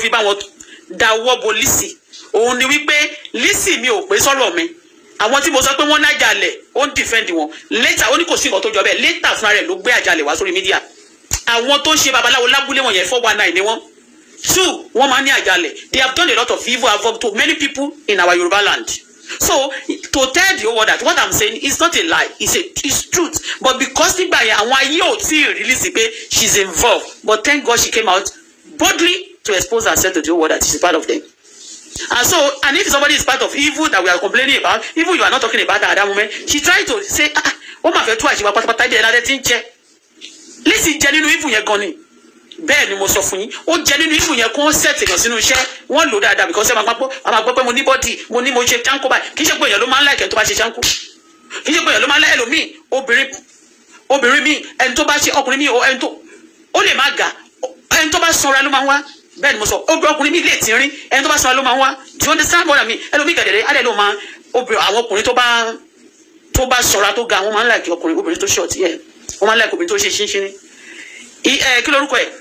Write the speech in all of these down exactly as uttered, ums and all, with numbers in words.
fi bá wọn dáwọ́ bo Lizzy òun ni wípé Lizzy mi ò pé sọ̀rọ̀ mi àwọn tí mo sọ pé wọ́n nájàlẹ̀ ó ń defend wọn later ó ní kò sí nǹkan tó jọ bẹ́ẹ̀ later fúnra rẹ̀ ló gbé àjàlẹ̀ wá sórí mídíà àwọn tó ń ṣe babaláwo lábúlé wọn yẹn four one nine ni wọ́n two wọ́n máa ní àjàlẹ̀ they have done a lot of evil havoc to many people in our Yoruba land. So to tell the whole world that what I'm saying is not a lie, it's a it's truth. But because nígbà yẹn àwọn ayé ò tí ì release pé she's involved, but thank God she came out boldly to expose herself to the whole world that she's part of them. And so, and if somebody is part of evil that we are complaining about, evil you are not talking about at that moment, she tried to say, ah, ó mà fẹ́ tú àṣìwá pátápátá bí ẹ̀dá tí ń jẹ́. Lizzy jẹ́ nínú evil yẹn gan ni. Bẹ́ẹ̀ ni mo sọ fún yín ó jẹ́ nínú ìfún yẹn kó set èèyàn sínú iṣẹ́ wọ́n lò dáadáa because ẹ máa gbọ́ a máa gbọ́ pé mo ní bọ́dì mo ní mo ṣe ṣáńkó báyìí kì í ṣe pé èèyàn ló máa ń láìkẹ́ tó bá ṣe ṣáńkó kì í ṣe pé èèyàn ló máa ń láì ẹlòmíì obìnrin obìnrin míì ẹni tó bá ṣe ọkùnrin míì ẹni tó ó lè má ga ẹni tó bá sanra ló máa ń wá bẹ́ẹ̀ ni mo sọ ọkùnrin míì lè tínrín ẹni tó bá sanra ló máa ń wá do you understand what I mean ẹlòmíì gẹ̀dẹ̀rẹ̀ á lè ló máa àwọn ọkùnrin tó bá tó bá sanra tó ga wọ́n máa ń láìkẹ́ ọkùnrin obìnrin tó short yẹ wọ́n máa ń láìkẹ́ obìnrin tó ṣe ṣínṣín kí lórúkọ ẹ̀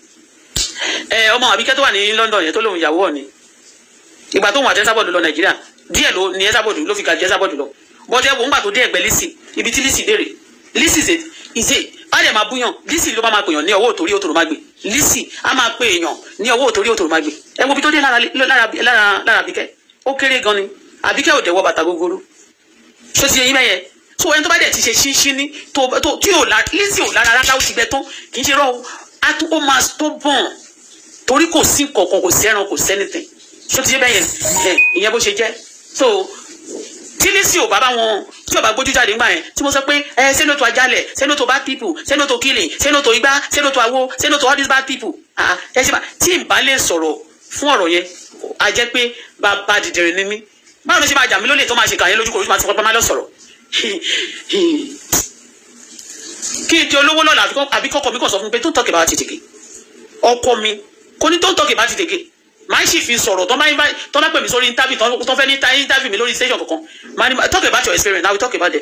ẹ ọmọ Àbíkẹ́ tó wà ní London yẹn tó lóun ìyàwó ni ìgbà tó ń wà jẹ́sàbọ̀dù lọ Nàìjíríà díẹ̀ ló ní jẹ́sàbọ̀dù ló fi ga jẹ́sàbọ̀dù lọ bọ́dẹ̀ wò ń gbà tó dé ẹ̀gbẹ́ Lizzy ibi tí Lizzy dèrè Lizzy ṣe ìṣe á dẹ̀ máa búyàn Lizzy ló bá máa pèèyàn ní ọwọ́ òtórí òtòrò má gbé Lizzy á máa pè èèyàn ní ọwọ́ òtórí òtòrò má gbé ẹ wo ibi tó dé lára lára Àbíkẹ́ ó kéré gan ni Àbíkẹ́ ò dẹ̀wọ́ bàtà gogoro ṣó ti yẹ yín mẹ́yẹ so ẹni tó bá dẹ̀ ti ṣe ṣínṣín ní tí ò Lizzy ò lára rárá ó ti gbẹ tán kì í ṣe rọ́ ó máa tó bọ̀n torí kò sí kankan kò sí ẹran kò sí anything ṣó ti yé bẹ́yẹn ẹ ìyẹn bó ṣe jẹ́ so tí Lizzy ò bá bá wọn tí ò bá gbójú jáde ńgbà yẹn tí mo sọ pé ẹ say no to àjálẹ̀ say no to bad people say no to killing say no to igbá say no to àwo say no to all these bad people ah ẹ ṣe bá tí n bá lè sọ̀rọ̀ fún ọ̀rọ̀ yẹn a jẹ́ pé bàbá dìdìrín ni mí báwo ló ṣe máa jà mí lólè tó máa ṣe kà yẹn lójú kò lójú máa ti fọpá máa lọ sọ̀rọ̀ kí n di olówó lọ́la àbí kọ́kọ́ mi kàn sọ fún mi pé don't talk about it again ọkọ mi kò ní don't talk about it again máa ń sì fi sọ̀rọ̀ tó máa ń tó máa pè mí sórí interview tó fẹ́ ní interview mi lórí station kankan máa ní talk about your experience now we talk about them.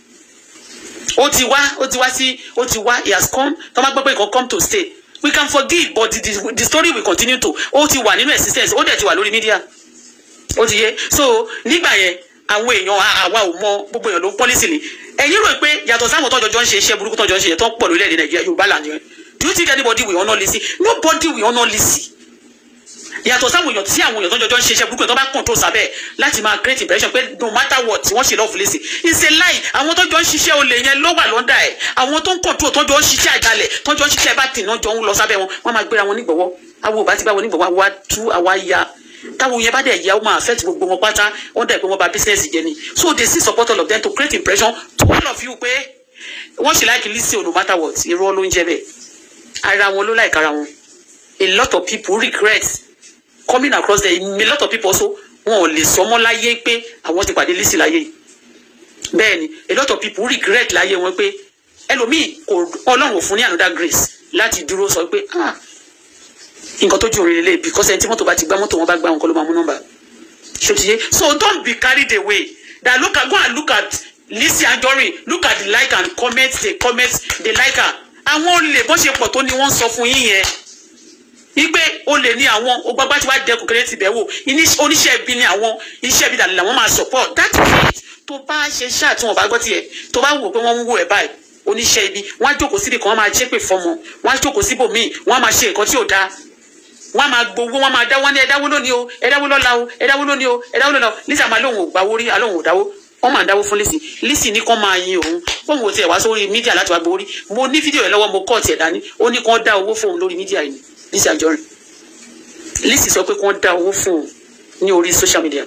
ó ti wá ó ti wá sí ó ti wá he has come tó máa gbọ́ pé nǹkan come to stay we can forgive but the, the, the story will continue to ó ti wà nínú existence ó dẹ̀ ti wà lórí media ó ti yé so nígbà yẹn àwọn èèyàn àwa ò mọ gbogbo èèyàn ló ń pọ́lísì ni ẹ̀yin rò pé yàtọ̀ sáwọn tọ́jọ́ ń ṣe iṣẹ́ burúkú tọ́jọ́ ń ṣe yẹn tó ń pọ̀ lórílẹ̀-èdè Nàìjíríà Yorùbá là ń yẹn do you think anybody will honour Lizzy nobody will honour Lizzy yàtọ̀ sáwọn èèyàn tí àwọn èèyàn tọ́jọ́ ń ṣe iṣẹ́ burúkú tó bá control sábẹ́ láti máa create impression pé no matter what wọ́n ṣe love Lizzy it's a lie àwọn tọ́jọ́ ń ṣiṣẹ́ olè yẹn ló wà lọ́ndà ẹ̀ àwọn tó ń control tọ́jọ́ ń ṣiṣẹ́ àjálẹ̀ tọ́jọ́ ń ṣiṣẹ́ bá tì náà jọ ń lọ sábẹ́ wọn wọ́n máa gbéra wọn nígbọ̀wọ́ àwọn ò bá ti bá wọn nígbọ̀wọ́ àwa tú àwa ya táwọn yẹn bá dẹ̀ yà ó máa affect gbogbo wọn pátá wọ́n dẹ̀ pé wọ́n bà business jẹ́ ni so they still support all of them to create impression to all of you pé wọ́n ṣe like Lizzy no matter what irọ́ ló ń jẹ́ bẹ́ẹ̀ ara wọn ló like ara wọn a lot of people regret coming across there a lot of people also wọn ò lè sọmọ láyé pé àwọn ti pàdé Lizzy láyé bẹ́ẹ̀ ni a lot of people regret láyé wọn pé ẹlòmíì kò Ọlọ́run ò fún ní another grace láti dúró sọ pé ah nǹkan tó jù orin lélẹ̀ because ẹni tí mọ́tò bá ti gbá mọ́tò wọn bá gbá wọn kọ́ ló máa mú nọ́mbà ṣòtìyé so don't be carried away that look at go and look at Lizzy Anjorin look at the like and comment the comment the like her àwọn olè bó ṣe pọ̀ tó ni wọ́n sọ fún yín yẹn wípé olè ní àwọn ogbàgbà tí wàá dẹkùn kéré ti bẹ̀ wò oníṣẹ́ ibi ní àwọn iṣẹ́ ibi dàlẹ́ làwọn máa support that is it tó bá ṣe ṣáà tí wọn bá gbọ́ tiẹ̀ tó bá wò pé wọ́n ń wò ẹ̀ báyìí oníṣẹ́ ibi wọ́n á jókòó síbi kan wọ́n máa ṣépè fọmọ wọ́n á jókòó síbòmíì wọ́n á máa ṣe nǹkan tí ò dáa wọ́n máa gbowó wọ́n máa dáwọ́ ní ẹ̀dáwó lónìí o ẹ̀dáwó lọ́la o ẹ̀dáwó lónìí o ẹ̀dáwó lọ́la o Lizzy àmà lóhùn ò gbàwó rí alóhùn ò dáwó wọ́n máa dáwó fún Lizzy Lizzy ní kán máa yin òun fóun ò tiẹ̀ wá sórí mídíà láti wá gbowó rí mo ní fídíò rẹ̀ lọ́wọ́ mo kọ́ tiẹ̀ dání ó ní kán dá owó fóun lórí mídíà yìí Lizzy Anjorin Lizzy sọ pé kán dá owó fóun ní orí social media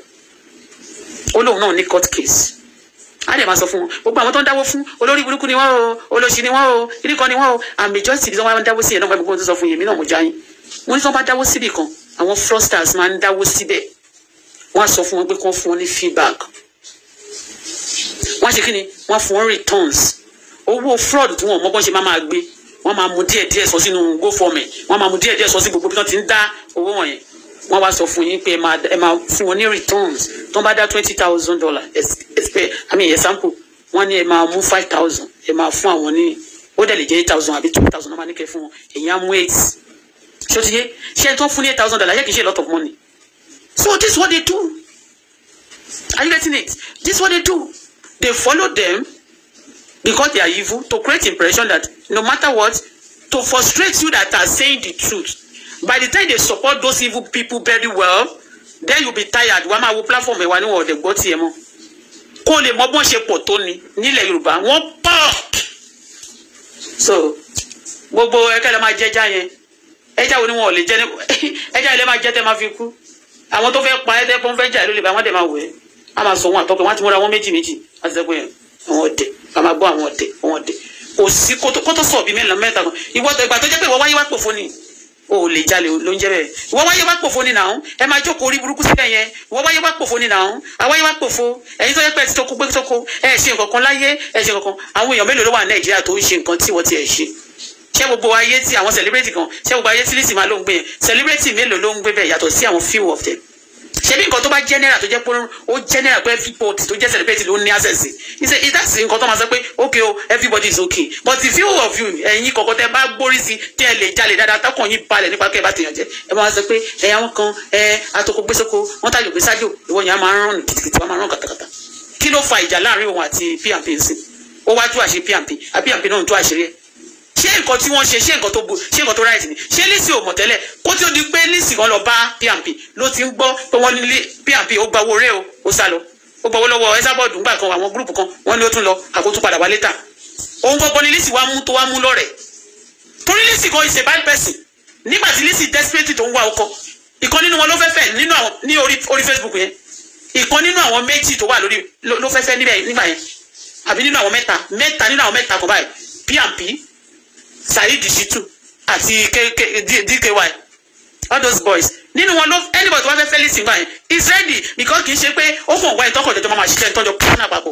ó lóun náà ní court case á dẹ̀ máa sọ fún wọn gbogbo àwọn tó ń dáwó fún olórí burúkú ni wọ́n o olóṣì ni wọ́n o ìdíkan ni wọ́n o àmì ìjọ́sìn tí wọ́n máa ń dáwó sí yẹn náà gbogbo tó sọ fún yèmí náà mo já yín wọ́n ní tí wọ́n bá dáwó síbì kan àwọn fraudsters máa ń dáwó síbẹ̀ wọ́n á sọ fún wọn pé kán fún wọn ní feedback wọ́n á ṣe kí ni wọ́n á fún wọn returns owó fraud tí wọ́n mọ bọ́n ṣe máa máa gbé wọ́n máa mú díẹ̀ díẹ̀ sọ sínú GoFundMe wọ́n máa mú díẹ̀ díẹ̀ sọ sí gbogbo bí wọ́n ti ń dá owó wọ̀nyẹn wọ́n wá sọ fún yín pé ẹ máa ẹ máa fún wọn ní returns tó ń bá dá twenty thousand dollars I mean example wọ́n ní ẹ máa mú five thousand ẹ máa fún àwọn ní ó dẹ̀ lè jẹ́ eight thousand àbí two thousand náà máa ní kẹ́ fún wọn èyí á mú eight So today, she had four thousand dollars. She a lot of money. So this is what they do. Are you getting it? This is what they do. They follow them because they are evil to create impression that no matter what, to frustrate you that are saying the truth. By the time they support those evil people very well, then you'll be tired. Wama wo platform e wa ni wo de gbo ti e mo. Kó lè mọ bon ṣe pọ̀ tó ni nílẹ̀ Yorùbá. Wọ́n pọ̀. So gbogbo ẹ̀kẹ́ lè máa jẹja yẹn. Ẹja wo ni wọn ò lè jẹ ní ẹja ilé máa jẹ tẹ́ máa fi kú. Àwọn tó fẹ́ pa ẹ́ tẹ́ pọ́n fẹ́ jà ló lè bá wọn dẹ̀ máa wẹ̀. A máa sọ wọn àtọ́kọ̀ wọn ti múra wọn méjì méjì. A ti sẹ́ pé àwọn ọ̀dẹ̀ ká máa gbọ́ àwọn ọ̀dẹ̀ àwọn ọ̀dẹ̀. Kò sí kó tó sọ̀ bí mẹ́rin mẹ́ta kan. Ìwọ ìgbà tó jẹ́ pé ìwọ wáyé wá pòfo ni. O lè jalè ló ń jẹ́ bẹ́ẹ̀. Ìwọ wáyé wá pòfo ni náà. Ẹ máa jókòó orí burúkú sílẹ̀ yẹn. Ìwọ wáyé wá pòfo ni náà. Àwáyé wá pòfo. Ẹ̀yin tó yẹ pé ẹ ti tó kú pé tó kú. Ẹ ṣe nǹkan kan láyé. Ẹ ṣe nǹkan kan. Àwọn èèyàn mélòó ló wà ní Nàìjíríà tó ń ṣe nǹkan tí wọ́n ti ẹ̀ ṣe. Ṣé gbogbo ayé tí àwọn celebrity kan ṣé gbogbo ayé tí Lizzy máa ló ń gbé yẹn celebrity mélòó ló ń gbé bẹ́ẹ̀ yàtọ̀ sí àwọn few of them. Ṣé bí nǹkan tó bá general tó jẹ́ pé ó general pé everybody tó jẹ́ celebrity ló ní access sí. Ṣé ìdásí nǹkan tó máa sọ pé okay o everybody is okay but the few of you ẹ̀yin kọ̀ọ̀kan tẹ́ bá gbórí sí tẹ́ ẹ lè jalè dáadáa tọkàn yín balẹ̀ nípa kẹ́ ẹ bá tèèyàn jẹ́ ẹ máa sọ pé ẹ̀yà wọn kan ẹ atoko gbésoko wọn tàjò gbé sájò ìwọ yẹn á máa ń rán kìtìkìtì wọn máa ń rán kàtàkàtà. Kí ló fa ìjà láàrin òun àti P and P sí? Ó wá tú àṣírí P and P àbí P and P náà ń tú àṣírí ẹ̀. Ṣé nǹkan tí wọ́n ṣe ṣé nǹkan tó bu ṣé nǹkan tó right ni ṣé Lizzy ò mọ̀ tẹ́lẹ̀ kó tí ó di pé Lizzy kan lọ bá P and P ló ti ń gbọ́ pé wọ́n ní P and P ó gba owó rẹ̀ o ó sá lọ ó gba owó lọ́wọ́ Esabod ńgbà kan àwọn gúrùpù kan wọ́n ní ó tún lọ àkótún padà wá létà òun gbọ́gbọ́ ni Lizzy wá mú tó wá mú lọ́rẹ̀ torí Lizzy kan is a bad person nígbà tí Lizzy desperate tó ń wá ọkọ ìkan nínú wọn ló fẹ́ fẹ́ nínú àwọn ní orí orí Facebook yẹn ìkan nínú àwọn méjì tó wà lórí ló fẹ́ fẹ́ níbẹ̀ nígbà yẹn àbí nínú àwọn mẹ́ta mẹ́ta nínú àwọn mẹ́ta kan báyìí P and P Saheed Shittu àti D K Y all those boys nínú wọn ló anybody tó wá fẹ́ fẹ́ Lizzy gbà yẹn is ready because kì í ṣe pé ó kàn wá ìtọ́kọ̀ jọjọ máa ṣiṣẹ́ ìtọ́jọ pọ́nà àpapọ̀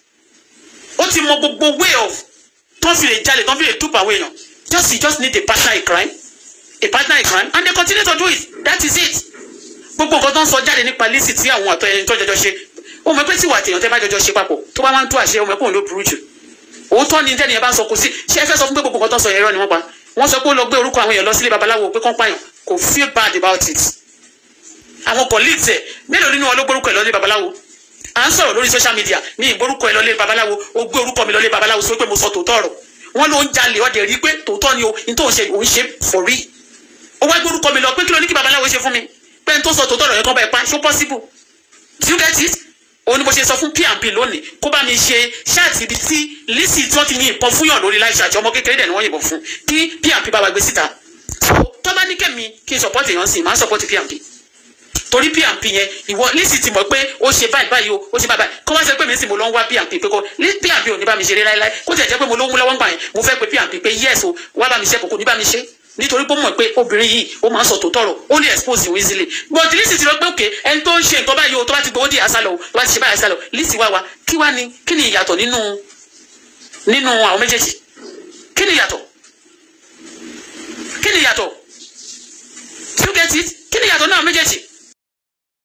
ó ti mọ gbogbo way of tó fi lè jalè tó fi lè dúpọ̀ àwọn èèyàn just you just need a partner in crime a partner in crime and they continue to do it that is it gbogbo nǹkan tó ń sọ jáde nípa Lizzy tí àwọn àtọ ẹni tó jọjọ ṣe ó mọ̀ pé tí wà tèèyàn tẹ́ bá jọjọ ṣe papọ̀ tó bá máa ń tó àṣẹ ọmọ ẹ̀kọ́ ló burú jù òótọ́ ni tẹ́ni ẹ bá ń sọ kò sí ṣé ẹ fẹ́ sọ fún pé gbogbo nǹkan tó ń sọ yẹn rọ ni wọ́n pa wọ́n sọ pé ó lọ gbé orúkọ àwọn èèyàn lọ sílé babaláwo pé kán pààyàn kò feel bad about it àwọn colleagues ẹ̀ mélòó nínú wọn ló gbórúkọ ẹ̀ lọ lé babaláwo à ń sọ̀rọ̀ lórí social media ní ìgbórúkọ ẹ̀ lọ lé babaláwo ó gbé orúkọ mi lọ lé babaláwo sọ pé mo sọ tòótọ́ ọ̀rọ̀ wọ́n ló ń jalè ọdẹ rí pé tòótọ́ ni o ní tó ń ṣe òun ṣe for real ó wá gbórúkọ mi lọ pé kí ló ní kí babaláwo ṣe fún mi pé n tó sọ tòótọ́ ọ̀rọ̀ yẹn kán bá ẹ pa ṣó possible do you get it òun ni mo ṣe sọ fún P and P lónìí kó bá mi ṣe ṣáàtì ibi tí Lizzy tí wọ́n ti yìnbọn fún yàn lórí láì ṣàjọ ọmọ kékeré dẹ̀ ni wọ́n yìnbọn fún kí P and P bá wa gbé síta tó bá ní kẹ́mi kí n support èèyàn sí máa support P and P torí P and P yẹn ìwọ Lizzy ti mọ̀ pé ó ṣe báyìí báyìí o ó ṣe báyìí báyìí kó wá ṣe pé mi sì mo lọ ń wá P and P pé kó P and P ò ní bá mi ṣeré láéláé kó tiẹ̀ jẹ́ pé mo ló ń mú lọ́wọ́ ń gbà yẹn mo fẹ́ pe P and P pé yes o wá bá mi ṣe kòkó ní bá mi ṣe nítorí pé ó mọ̀ pé obìnrin yìí ó máa ń sọ tòótọ́ rọ̀ ó lè expose you easily but Lizzy ti lọ pé òkè ẹni tó ń ṣe nǹkan báyìí o tó bá ti gbowó di àṣàlọ̀ o tó bá ti ṣe báyìí àṣàlọ̀ Lizzy wá wa kí wá ni kí ni ìyàtọ̀ nínú nínú àwọn méjèèjì kí ni ìyàtọ̀ kí ni ìyàtọ̀ you get it kí ni ìyàtọ̀ náà méjèèjì